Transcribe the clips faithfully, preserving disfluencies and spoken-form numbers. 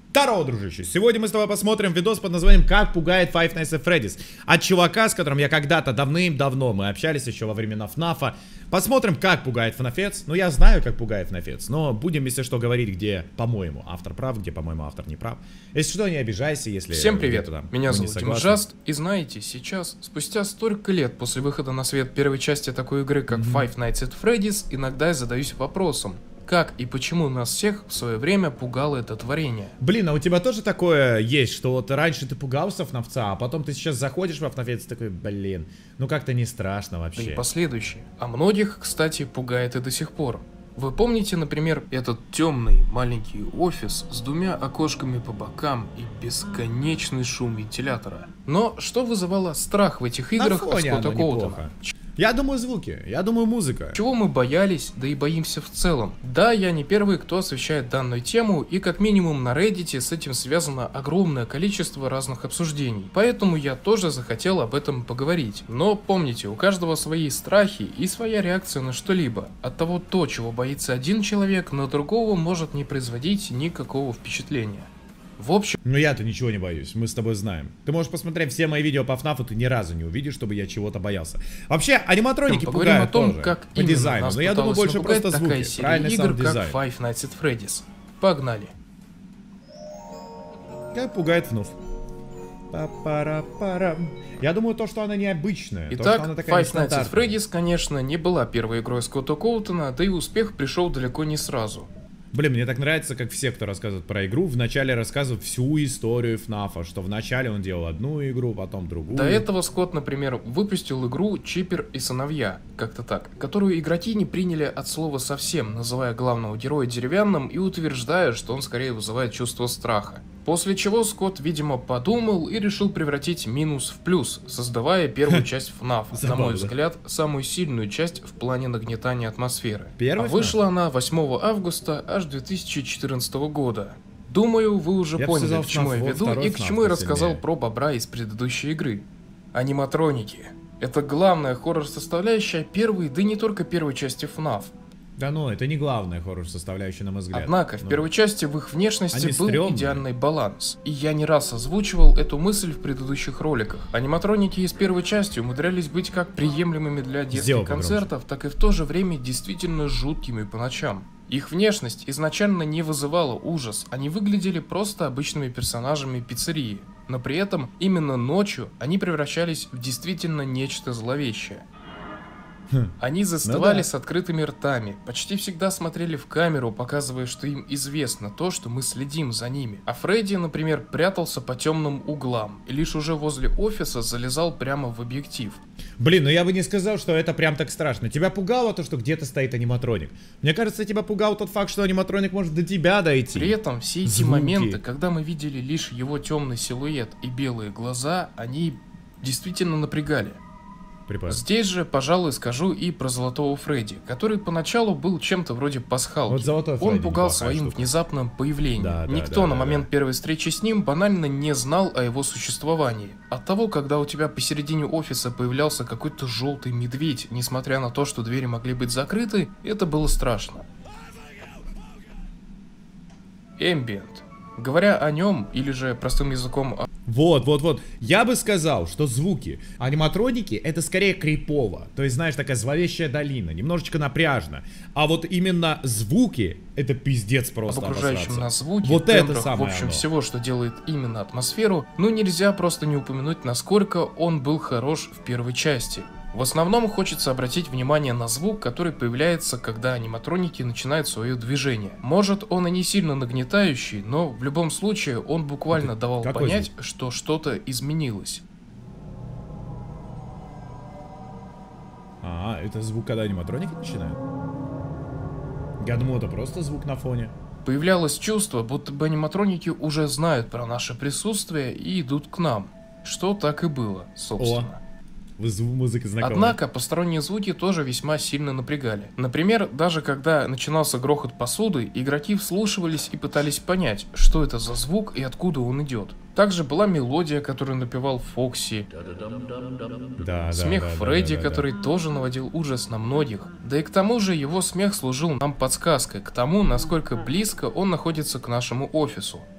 Здорово, дружище! Сегодня мы с тобой посмотрим видос под названием «Как пугает Five Nights at Freddy's» от чувака, с которым я когда-то давным-давно, мы общались еще во времена ФНАФа. Посмотрим, как пугает ФНАФец. Ну, я знаю, как пугает ФНАФец, но будем, если что, говорить, где, по-моему, автор прав, где, по-моему, автор не прав. Если что, не обижайся, если... Всем привет, там, меня зовут Димжаст, и знаете, сейчас, спустя столько лет после выхода на свет первой части такой игры, как mm-hmm. Five Nights at Freddy's, иногда я задаюсь вопросом, как и почему нас всех в свое время пугало это творение. Блин, а у тебя тоже такое есть, что вот раньше ты пугался ФНАФца, а потом ты сейчас заходишь во ФНАФец и такой, блин, ну как-то не страшно вообще. Да и последующие. А многих, кстати, пугает и до сих пор. Вы помните, например, этот темный маленький офис с двумя окошками по бокам и бесконечный шум вентилятора? Но что вызывало страх в этих играх от Скотта Коутона? Я думаю, звуки, я думаю, музыка. Чего мы боялись, да и боимся в целом. Да, я не первый, кто освещает данную тему, и как минимум на Reddit с этим связано огромное количество разных обсуждений. Поэтому я тоже захотел об этом поговорить. Но помните, у каждого свои страхи и своя реакция на что-либо. Оттого то, чего боится один человек, на другого может не производить никакого впечатления. В общем... Ну я-то ничего не боюсь, мы с тобой знаем. Ты можешь посмотреть все мои видео по ФНАФу, ты ни разу не увидишь, чтобы я чего-то боялся. Вообще, аниматроники пугают о том, тоже, как по дизайну, но я думаю, больше просто звуки, правильный игр, как саунд-дизайн. Five Nights at Freddy's. Погнали. Как пугает ФНУФ. Я думаю, то, что она необычная. Итак, то, что она такая Five Nights at Freddy's, конечно, не была первой игрой Скотта Коутона, да и успех пришел далеко не сразу. Блин, мне так нравится, как все, кто рассказывает про игру, вначале рассказывают всю историю ФНАФа, что вначале он делал одну игру, потом другую. До этого Скотт, например, выпустил игру Чиппер и сыновья, как-то так, которую игроки не приняли от слова совсем, называя главного героя деревянным и утверждая, что он скорее вызывает чувство страха. После чего Скотт, видимо, подумал и решил превратить минус в плюс, создавая первую часть ФНАФ, на мой взгляд, самую сильную часть в плане нагнетания атмосферы. А вышла она восьмого августа аж две тысячи четырнадцатого года. Думаю, вы уже я поняли, к чему я веду и к чему я рассказал про бобра из предыдущей игры. Аниматроники. Это главная хоррор-составляющая первой, да и не только первой части ФНАФ. Да ну, это не главная хоррор-составляющая, на мой взгляд. Однако, в ну, первой части в их внешности был стрёмные. идеальный баланс. И я не раз озвучивал эту мысль в предыдущих роликах. Аниматроники из первой части умудрялись быть как приемлемыми для детских Сделал концертов, так и в то же время действительно жуткими по ночам. Их внешность изначально не вызывала ужас, они выглядели просто обычными персонажами пиццерии. Но при этом именно ночью они превращались в действительно нечто зловещее. Они застывали ну да. с открытыми ртами, почти всегда смотрели в камеру, показывая, что им известно то, что мы следим за ними. А Фредди, например, прятался по темным углам и лишь уже возле офиса залезал прямо в объектив. Блин, ну я бы не сказал, что это прям так страшно. Тебя пугало то, что где-то стоит аниматроник? Мне кажется, тебя пугал тот факт, что аниматроник может до тебя дойти. При этом все эти Звуки. моменты, когда мы видели лишь его темный силуэт и белые глаза, они действительно напрягали. Припас. Здесь же, пожалуй, скажу и про Золотого Фредди, который поначалу был чем-то вроде пасхалки. Вот Золотой Он Фредди пугал своим штука. внезапным появлением. Да, да, Никто да, на да, момент да. первой встречи с ним банально не знал о его существовании. От того, когда у тебя посередине офиса появлялся какой-то желтый медведь, несмотря на то, что двери могли быть закрыты, это было страшно. Эмбиент. Говоря о нем, или же простым языком... Вот, вот, вот. Я бы сказал, что звуки аниматроники это скорее крипово. То есть, знаешь, такая зловещая долина, немножечко напряжно. А вот именно звуки это пиздец просто. Об окружающем нас звуке, вот тембрах, это самое в общем, оно. всего, что делает именно атмосферу, ну нельзя просто не упомянуть, насколько он был хорош в первой части. В основном хочется обратить внимание на звук, который появляется, когда аниматроники начинают свое движение. Может, он и не сильно нагнетающий, но в любом случае он буквально это давал понять, звук? что что-то изменилось. А, это звук, когда аниматроники начинают? Я думал, это просто звук на фоне. Появлялось чувство, будто бы аниматроники уже знают про наше присутствие и идут к нам. Что так и было, собственно. О. Музыка знакомая. Однако посторонние звуки тоже весьма сильно напрягали. Например, даже когда начинался грохот посуды, игроки вслушивались и пытались понять, что это за звук и откуда он идет. Также была мелодия, которую напевал Фокси. Да, смех да, да, Фредди, да, да, который да. тоже наводил ужас на многих. Да и к тому же его смех служил нам подсказкой к тому, насколько близко он находится к нашему офису.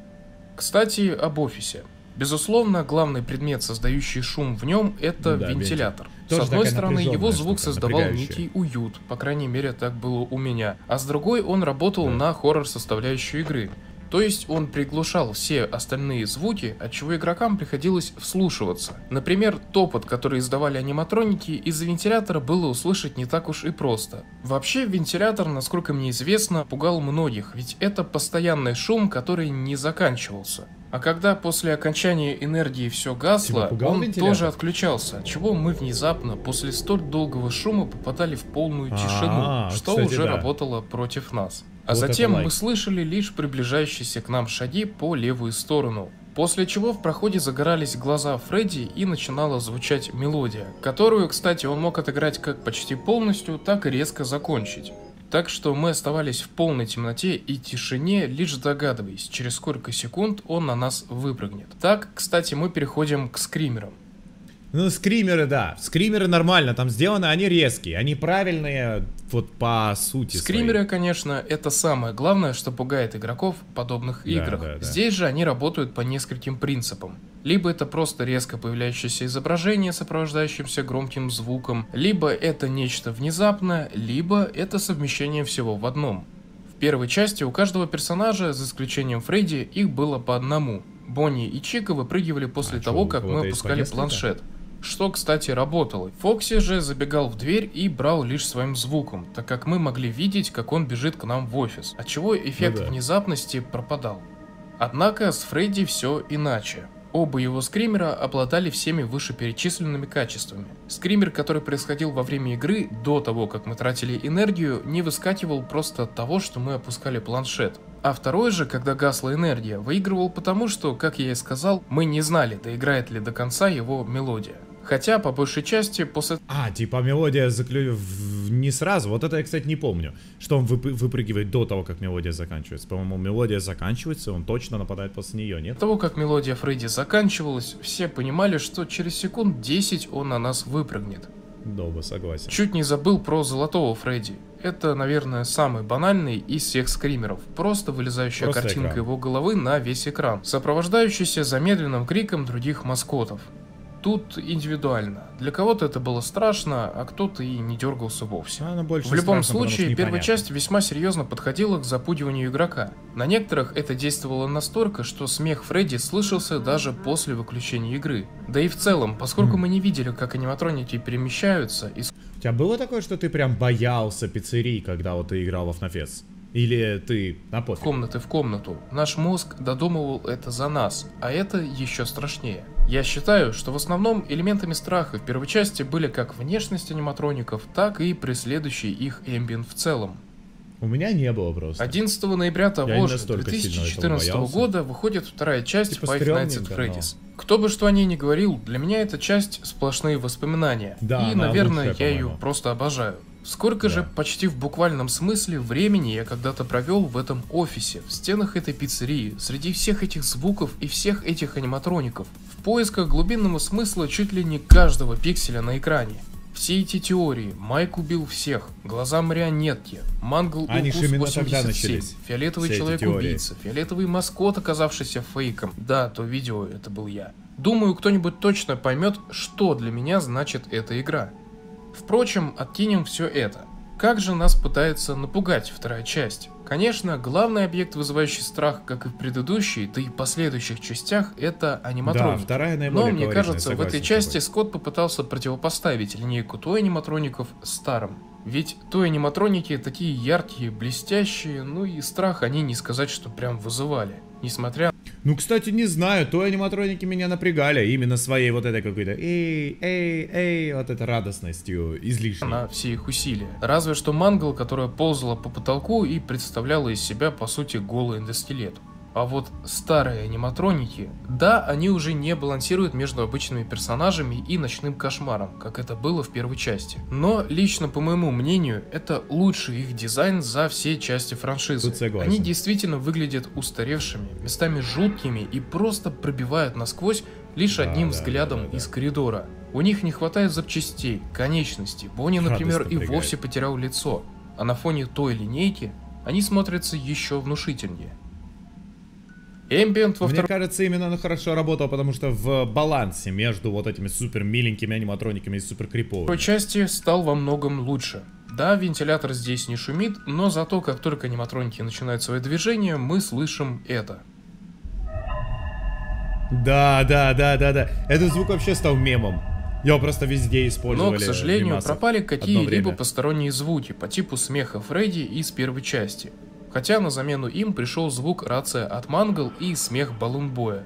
Кстати, об офисе. Безусловно, главный предмет, создающий шум в нем, это Да, вентилятор. С тоже одной такая стороны, его напряженная звук штука, создавал напрягающая. некий уют, по крайней мере так было у меня, а с другой он работал Да. на хоррор-составляющую игры. То есть он приглушал все остальные звуки, отчего игрокам приходилось вслушиваться. Например, топот, который издавали аниматроники, из-за вентилятора было услышать не так уж и просто. Вообще, вентилятор, насколько мне известно, пугал многих, ведь это постоянный шум, который не заканчивался. А когда после окончания энергии все гасло, Тебя пугал он вентилятор? тоже отключался, отчего мы внезапно после столь долгого шума попадали в полную А, тишину, что кстати, уже да. работало против нас. А Вот затем это мы лайк. слышали лишь приближающиеся к нам шаги по левую сторону. После чего в проходе загорались глаза Фредди и начинала звучать мелодия, которую, кстати, он мог отыграть как почти полностью, так и резко закончить. Так что мы оставались в полной темноте и тишине, лишь догадываясь, через сколько секунд он на нас выпрыгнет. Так, кстати, мы переходим к скримерам. Ну, скримеры, да. Скримеры нормально там сделаны, они резкие, они правильные, вот по сути Скримеры, своей. конечно, это самое главное, что пугает игроков в подобных Да, играх. да, да. Здесь же они работают по нескольким принципам. Либо это просто резко появляющееся изображение, сопровождающимся громким звуком, либо это нечто внезапное, либо это совмещение всего в одном. В первой части у каждого персонажа, за исключением Фредди, их было по одному. Бонни и Чика выпрыгивали после А того, чё, у как мы кого-то есть по опускали несколько? планшет. Что, кстати, работало. Фокси же забегал в дверь и брал лишь своим звуком, так как мы могли видеть, как он бежит к нам в офис, отчего эффект Ну да. внезапности пропадал. Однако с Фредди все иначе. Оба его скримера обладали всеми вышеперечисленными качествами. Скример, который происходил во время игры, до того, как мы тратили энергию, не выскакивал просто от того, что мы опускали планшет. А второй же, когда гасла энергия, выигрывал потому, что, как я и сказал, мы не знали, доиграет ли до конца его мелодия. Хотя, по большей части, после... А, типа мелодия заклю... в- не сразу. Вот это я, кстати, не помню. Что он вып- выпрыгивает до того, как мелодия заканчивается. По-моему, мелодия заканчивается, он точно нападает после нее, нет? того, как мелодия Фредди заканчивалась, все понимали, что через секунд десять он на нас выпрыгнет. Доба, согласен. Чуть не забыл про золотого Фредди. Это, наверное, самый банальный из всех скримеров. Просто вылезающая Просто картинка экран. его головы на весь экран, сопровождающаяся замедленным криком других маскотов. Тут индивидуально. Для кого-то это было страшно, а кто-то и не дергался вовсе. Она больше В любом страшно, потому случае, что первая непонятно. часть весьма серьезно подходила к запугиванию игрока. На некоторых это действовало настолько, что смех Фредди слышался даже после выключения игры. Да и в целом, поскольку мы не видели, как аниматроники перемещаются, и У тебя было такое, что ты прям боялся пиццерий, когда вот ты играл в эф эф эс? Или ты на пофиг? комнаты в комнату, наш мозг додумывал это за нас, а это еще страшнее. Я считаю, что в основном элементами страха в первой части были как внешность аниматроников, так и преследующий их эмбиент в целом. У меня не было просто. одиннадцатого ноября Я того не же настолько две тысячи сильно этого четырнадцатого боялся. года выходит вторая часть Типа Five Nights at стрёмненько, Freddy's. Кто бы что о ней ни говорил, для меня эта часть сплошные воспоминания. Да, и, она наверное, лучшая, я ее по-моему. просто обожаю. Сколько Да. же почти в буквальном смысле времени я когда-то провел в этом офисе, в стенах этой пиццерии, среди всех этих звуков и всех этих аниматроников, в поисках глубинного смысла чуть ли не каждого пикселя на экране. Все эти теории, Майк убил всех, глаза марионетки, Мангл Они ж укус именно тогда восемьдесят семь, начались, фиолетовый все эти человек-убийца, фиолетовый маскот, оказавшийся фейком. Да, то видео это был я. Думаю, кто-нибудь точно поймет, что для меня значит эта игра. Впрочем, откинем все это. Как же нас пытается напугать вторая часть? Конечно, главный объект, вызывающий страх, как и в предыдущей, да и последующих частях, это Да, аниматроники. вторая Но наиболее мне колоритная, кажется, в согласен этой с части тобой. Скотт попытался противопоставить линейку той аниматроников старым. Ведь той аниматроники такие яркие, блестящие, ну и страх они не сказать, что прям вызывали. Несмотря Ну, кстати, не знаю, то аниматроники меня напрягали именно своей вот этой какой-то эй, эй, эй, вот этой радостностью излишней. на все их усилия. Разве что Мангл, которая ползала по потолку и представляла из себя, по сути, голый эндоскелет. А вот старые аниматроники, да, они уже не балансируют между обычными персонажами и ночным кошмаром, как это было в первой части. Но, лично по моему мнению, это лучший их дизайн за все части франшизы. Тут согласен. Они действительно выглядят устаревшими, местами жуткими и просто пробивают насквозь лишь Да, одним да, взглядом да, да, да. из коридора. У них не хватает запчастей, конечностей. Бонни, например, Радость и напрягает. вовсе потерял лицо. А на фоне той линейки они смотрятся еще внушительнее. Ambient во Мне второй кажется, именно он хорошо работал, потому что в балансе между вот этими супер миленькими аниматрониками и супер криповыми. части стал во многом лучше. Да, вентилятор здесь не шумит, но зато как только аниматроники начинают свое движение, мы слышим это. Да, да, да, да, да. Этот звук вообще стал мемом. Его просто везде использовали. Но, к сожалению, в мемасах пропали одно какие-либо время. посторонние звуки по типу смеха Фредди из первой части. Хотя на замену им пришел звук рация от Мангл и смех Баллунбоя.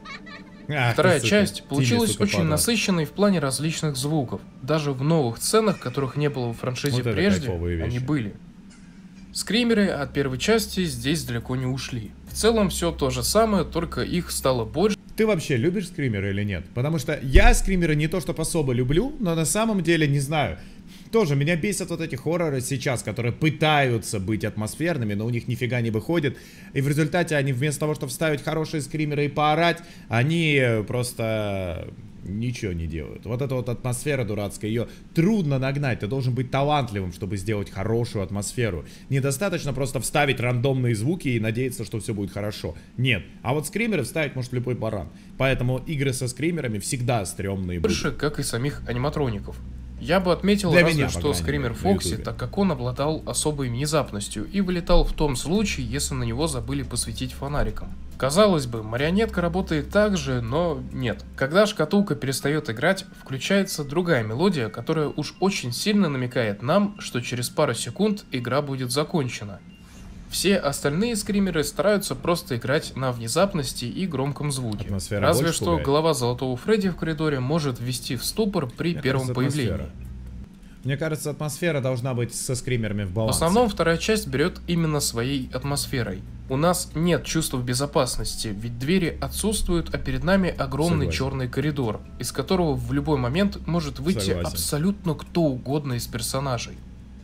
Ах, Вторая ты, сука, часть Тимми, получилась сука, очень падла. насыщенной в плане различных звуков. Даже в новых сценах, которых не было в франшизе Вот это прежде, кайфовые они вещи. были. Скримеры от первой части здесь далеко не ушли. В целом все то же самое, только их стало больше. Ты вообще любишь скримеры или нет? Потому что я скримеры не то что особо люблю, но на самом деле не знаю. Тоже меня бесят вот эти хорроры сейчас, которые пытаются быть атмосферными, но у них нифига не выходит. И в результате они вместо того, чтобы вставить хорошие скримеры и поорать, они просто ничего не делают. Вот эта вот атмосфера дурацкая, ее трудно нагнать. Ты должен быть талантливым, чтобы сделать хорошую атмосферу. Недостаточно просто вставить рандомные звуки и надеяться, что все будет хорошо. Нет. А вот скримеры вставить может любой баран. Поэтому игры со скримерами всегда стрёмные будут. Больше, как и самих аниматроников. Я бы отметил Для разве меня, по что крайней Скример мере, на Фокси, ютубе. так как он обладал особой внезапностью и вылетал в том случае, если на него забыли посветить фонариком. Казалось бы, марионетка работает так же, но нет. Когда шкатулка перестает играть, включается другая мелодия, которая уж очень сильно намекает нам, что через пару секунд игра будет закончена. Все остальные скримеры стараются просто играть на внезапности и громком звуке. Атмосфера Разве больше что пугает? голова Золотого Фредди в коридоре может ввести в ступор при Мне первом кажется, появлении. атмосфера. Мне кажется, атмосфера должна быть со скримерами в В балансе. основном вторая часть берет именно своей атмосферой. У нас нет чувства безопасности, ведь двери отсутствуют, а перед нами огромный Согласен. черный коридор, из которого в любой момент может выйти Согласен. абсолютно кто угодно из персонажей.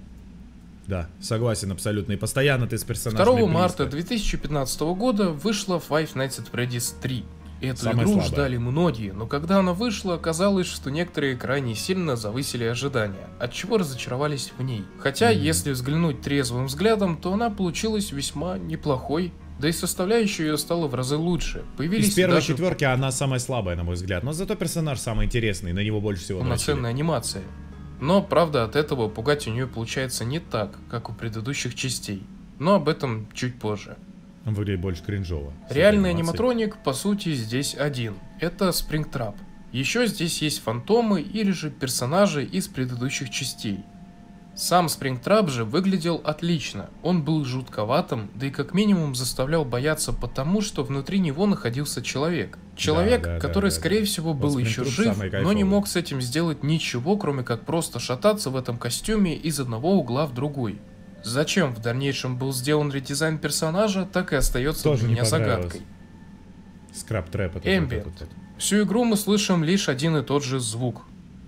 Да, согласен абсолютно. И постоянно ты с персонажами второго близко. марта две тысячи пятнадцатого года вышла Five Nights at Freddy's три. Эту Самая игру слабая. ждали многие, но когда она вышла, оказалось, что некоторые крайне сильно завысили ожидания, отчего разочаровались в ней. Хотя, Мгм. если взглянуть трезвым взглядом, то она получилась весьма неплохой, да и составляющая ее стала в разы лучше. Появились Из первой даже четверки она самая слабая, на мой взгляд. Но зато персонаж самый интересный, на него больше всего дрочили. полноценные анимации. Но, правда, от этого пугать у нее получается не так, как у предыдущих частей. Но об этом чуть позже. Он выглядит больше кринжово. с Реальный этой анимацией. аниматроник, по сути, здесь один. Это Спрингтрап. Еще здесь есть фантомы или же персонажи из предыдущих частей. Сам Спрингтрап же выглядел отлично. Он был жутковатым, да и как минимум заставлял бояться потому, что внутри него находился человек. Человек, да, да, который, да, скорее да. всего, Вот был еще Springtrap жив, самый но кайфовый. не мог с этим сделать ничего, кроме как просто шататься в этом костюме из одного угла в другой. Зачем в дальнейшем был сделан редизайн персонажа, так и остается Тоже для не меня понравилось. загадкой. Скраб-трэп. это Ambient. вот этот вот. Всю игру мы слышим лишь один и тот же звук.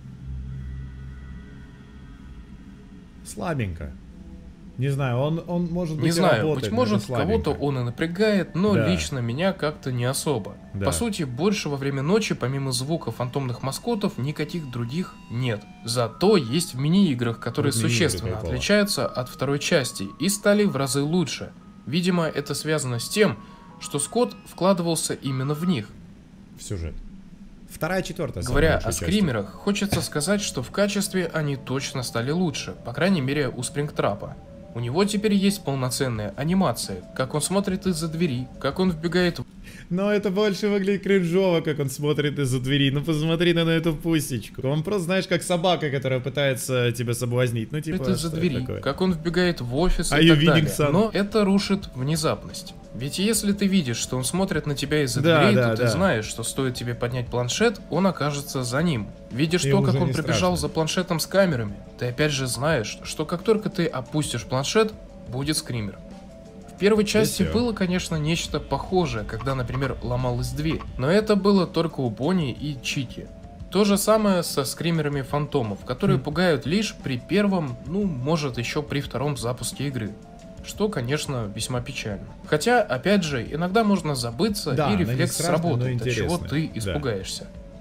Слабенько. Не знаю, он, он может быть Не и знаю, работает, быть но может, это слабенько. кого-то он и напрягает, но Да. лично меня как-то не особо. Да. По сути, больше во время ночи, помимо звука фантомных маскотов, никаких других нет. Зато есть в мини-играх, которые Вот мини-игры существенно кайфово. отличаются от второй части и стали в разы лучше. Видимо, это связано с тем, что Скотт вкладывался именно в них. В сюжет. Вторая, четвертая. самые Говоря лучшие о части. скримерах, хочется сказать, что в качестве они точно стали лучше, по крайней мере у Спрингтрапа. У него теперь есть полноценная анимация, как он смотрит из-за двери, как он вбегает в Но это больше выглядит кринжово, как он смотрит из-за двери. Ну посмотри на, на эту пусечку. Он просто, знаешь, как собака, которая пытается тебя соблазнить. Ну типа, из-за что двери, это такое? как он вбегает в офис Are и you так winning, далее. son? Но это рушит внезапность. Ведь если ты видишь, что он смотрит на тебя из-за Да, дверей, да, то ты да. знаешь, что стоит тебе поднять планшет, он окажется за ним. Видишь И то, уже как он не пробежал страшно. за планшетом с камерами, ты опять же знаешь, что как только ты опустишь планшет, будет скример. В первой части всё. было, конечно, нечто похожее, когда, например, ломалась дверь, но это было только у Бонни и Чики. То же самое со скримерами фантомов, которые Хм. пугают лишь при первом, ну, может, еще при втором запуске игры. Что, конечно, весьма печально. Хотя, опять же, иногда можно забыться, Да, и она не рефлекс страшная, но сработает, от чего интересная. ты Да. испугаешься.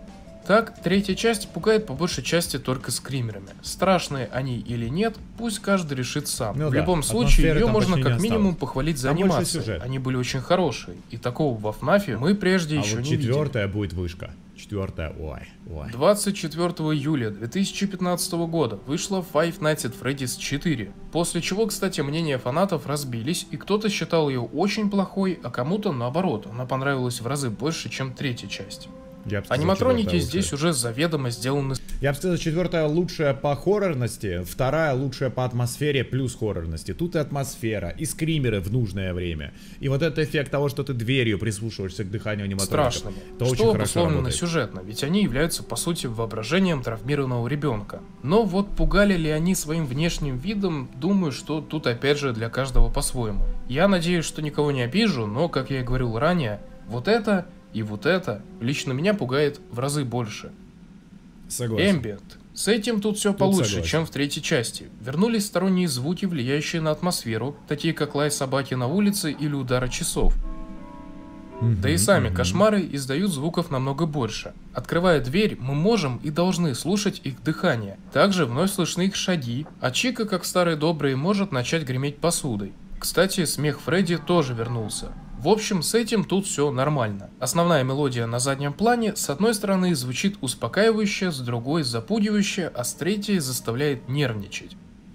Так, третья часть пугает по большей части только скримерами. Страшные они или нет, пусть каждый решит сам. Ну в да, любом случае, ее там можно почти не как минимум осталось. похвалить за Там больше анимацию. сюжет. Они были очень хорошие. И такого во ФНАФе мы прежде А еще вот не видели. четвертая будет вышка. Четвертая, ой, ой. двадцать четвёртого июля две тысячи пятнадцатого года вышла Five Nights at Freddy's четыре, после чего, кстати, мнения фанатов разбились, и кто-то считал ее очень плохой, а кому-то наоборот, она понравилась в разы больше, чем третья часть. Я бы сказал, Аниматроники четвертая здесь лучшая. уже заведомо сделаны. Я бы сказал, четвертая лучшая по хоррорности, вторая лучшая по атмосфере плюс хоррорности. Тут и атмосфера, и скримеры в нужное время. И вот этот эффект того, что ты дверью прислушиваешься к дыханию аниматроников. Страшными, Это очень что хорошо обусловлено работает. сюжетно, ведь они являются по сути воображением травмированного ребенка. Но вот пугали ли они своим внешним видом, думаю, что тут опять же для каждого по-своему. Я надеюсь, что никого не обижу, но, как я и говорил ранее, вот это и вот это лично меня пугает в разы больше. Согласен. Эмбиент. С этим тут все Тут получше, согласен. чем в третьей части. Вернулись сторонние звуки, влияющие на атмосферу, такие как лай собаки на улице или удары часов. Мгм, Да и сами мгм. кошмары издают звуков намного больше. Открывая дверь, мы можем и должны слушать их дыхание. Также вновь слышны их шаги, а Чика, как старый добрый, может начать греметь посудой. Кстати, смех Фредди тоже вернулся. В общем, с этим тут все нормально. Основная мелодия на заднем плане с одной стороны звучит успокаивающе, с другой запугивающе, а с третьей заставляет нервничать.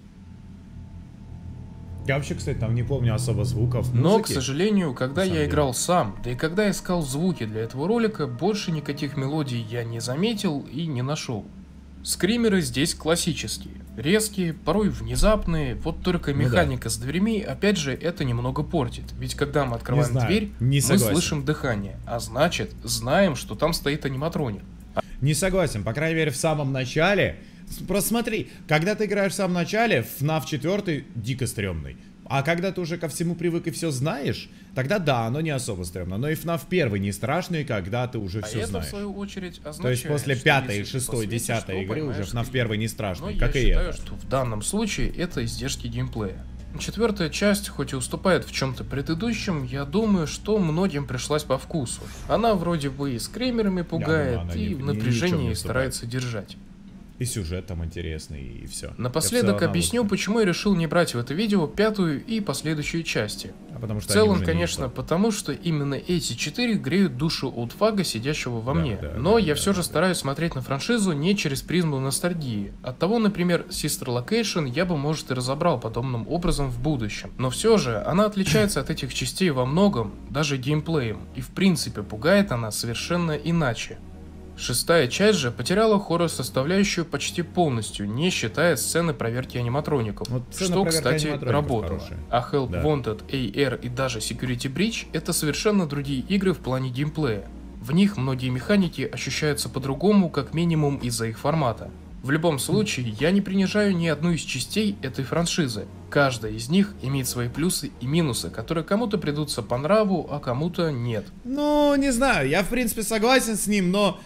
Я вообще, кстати, там не помню особо звуков Но, музыки. к сожалению, когда на самом я деле. играл сам, да и когда искал звуки для этого ролика, больше никаких мелодий я не заметил и не нашел. Скримеры здесь классические, резкие, порой внезапные, вот только Ну да. механика с дверьми, опять же, это немного портит, ведь когда мы открываем знаю, дверь, не мы согласен. слышим дыхание, а значит, знаем, что там стоит аниматроник. Не согласен, по крайней мере в самом начале. С- Просто смотри, когда ты играешь в самом начале, эф наф четыре дико стрёмный. А когда ты уже ко всему привык и все знаешь, тогда да, оно не особо стрёмно. Но и эф наф один не страшный, когда ты уже А все это, знаешь. в свою очередь, означает, То есть после что пятой, если ты шестой, посветишь, десятой то игры уже поймаешь эф наф скример. один не Но страшный, я как и считаю, это. что в данном случае это издержки геймплея. Четвертая часть, хоть и уступает в чем-то предыдущим, я думаю, что многим пришлась по вкусу. Она вроде бы и скримерами пугает, думаю, она и ни- в ни- ни в чем не напряжении уступает. старается держать. И сюжет там интересный, и все. Напоследок объясню, почему я решил не брать в это видео пятую и последующие части. А потому В что они целом, уже не конечно, их. потому что именно эти четыре греют душу олдфага, сидящего во Да, мне. да, Но да, я да, все да, же да. стараюсь смотреть на франшизу не через призму ностальгии. Оттого, например, Sister Location я бы, может, и разобрал подобным образом в будущем. Но все же, она отличается от этих частей во многом, даже геймплеем. И в принципе, пугает она совершенно иначе. Шестая часть же потеряла хоррор-составляющую почти полностью, не считая сцены проверки аниматроников, Вот сцена что, проверки кстати, аниматроников работало. хорошая. А Help Да. Wanted, эй ар и даже Security Breach — это совершенно другие игры в плане геймплея. В них многие механики ощущаются по-другому, как минимум из-за их формата. В любом случае, я не принижаю ни одну из частей этой франшизы. Каждая из них имеет свои плюсы и минусы, которые кому-то придутся по нраву, а кому-то нет. Ну, не знаю, я в принципе согласен с ним, но,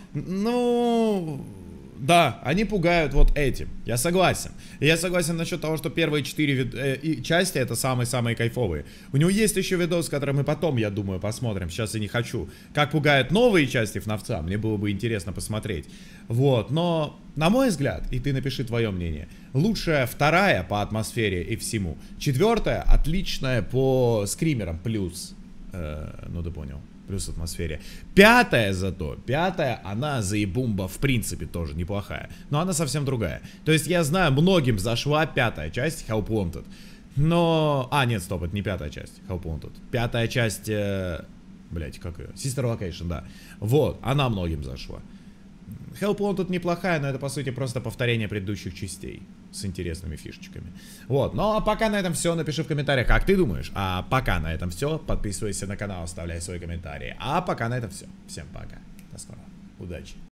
ну, да, они пугают вот этим, я согласен. И я согласен насчет того, что первые четыре вид- э, и части это самые-самые кайфовые. У него есть еще видос, который мы потом, я думаю, посмотрим, сейчас я не хочу. Как пугают новые части эф наф-ца, мне было бы интересно посмотреть. Вот, но, на мой взгляд, и ты напиши твое мнение, лучшая вторая по атмосфере и всему. Четвертая отличная по скримерам, плюс, э, ну ты понял. Плюс атмосфере. Пятая зато, пятая, она заебумба в принципе тоже неплохая. Но она совсем другая. То есть я знаю, многим зашла пятая часть Help Wanted. Но... А, нет, стоп, это не пятая часть Help Wanted. Пятая часть... Э... Блять, как ее? Sister Location, да. Вот, она многим зашла. Help Wanted неплохая, но это по сути просто повторение предыдущих частей с интересными фишечками. Вот, ну а пока на этом все. Напиши в комментариях, как ты думаешь. А пока на этом все. Подписывайся на канал, оставляй свои комментарии. А пока на этом все. Всем пока. До скорого. Удачи.